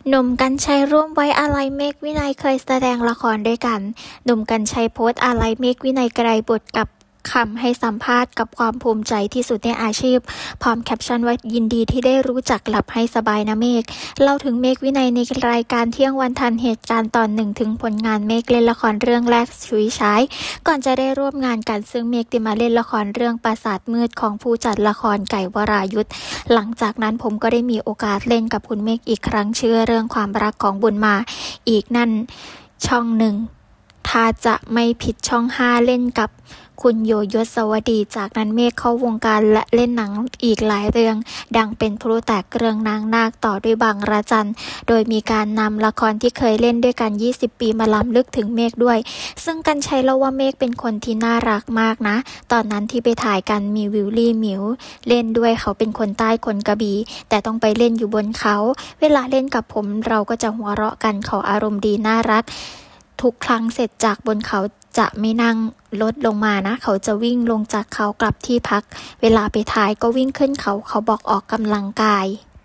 หนุ่มกรรชัยร่วมไว้อาลัยเมฆวินัยเคยแสดงละครด้วยกันหนุ่มกรรชัยโพสต์อาลัยเมฆวินัยไกรบุตรกับคำให้สัมภาษณ์กับความภูมิใจที่สุดในอาชีพพร้อมแคปชั่นว่ายินดีที่ได้รู้จักหลับให้สบายนะเมฆเล่าถึงเมฆวินัยในรายการเที่ยงวันทันเหตุการณ์ตอนหนึ่งถึงผลงานเมฆเล่นละครเรื่องแรกฉุยฉายก่อนจะได้ร่วมงานกันซึ่งเมฆได้มาเล่นละครเรื่องปราสาทมืดของผู้จัดละครไก่วรายุทธหลังจากนั้นผมก็ได้มีโอกาสเล่นกับคุณเมฆอีกครั้งเชื่อเรื่องความรักของบุญมาอีกนั่นช่องหนึ่งถ้าจะไม่ผิดช่อง5เล่นกับคุณโยยศวดีจากนั้นเมฆเข้าวงการและเล่นหนังอีกหลายเรื่องดังเป็นพลุแตกเรื่องนางนาคต่อด้วยบางระจันโดยมีการนำละครที่เคยเล่นด้วยกัน20ปีมาล้ำลึกถึงเมฆด้วยซึ่งกรรชัยเล่าว่าเมฆเป็นคนที่น่ารักมากนะตอนนั้นที่ไปถ่ายกันมีวิลลี่หมิวเล่นด้วยเขาเป็นคนใต้คนกระบี่แต่ต้องไปเล่นอยู่บนเขาเวลาเล่นกับผมเราก็จะหัวเราะกันเขาอารมณ์ดีน่ารักทุกครั้งเสร็จจากบนเขาจะไม่นั่งรถลงมานะเขาจะวิ่งลงจากเขากลับที่พักเวลาไปถ่ายก็วิ่งขึ้นเขาบอกออกกำลังกาย